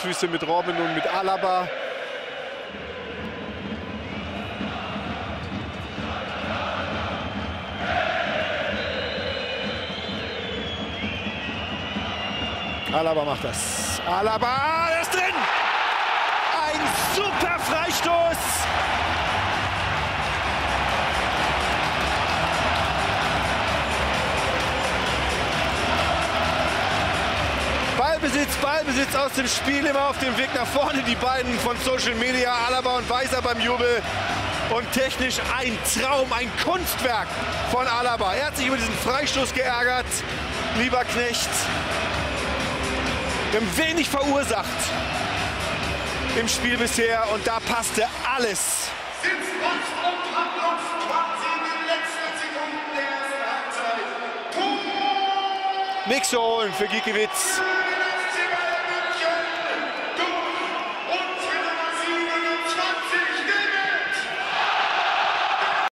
Linksfüße mit Robben und mit Alaba. Alaba macht das. Alaba, er ist drin! Ein super Freistoß! Ballbesitz aus dem Spiel, immer auf dem Weg nach vorne. Die beiden von Social Media, Alaba und Weiser beim Jubel. Und technisch ein Traum, ein Kunstwerk von Alaba. Er hat sich über diesen Freistoß geärgert, lieber Knecht. Wir haben wenig verursacht im Spiel bisher und da passte alles. Nichts zu holen für Gikiewicz.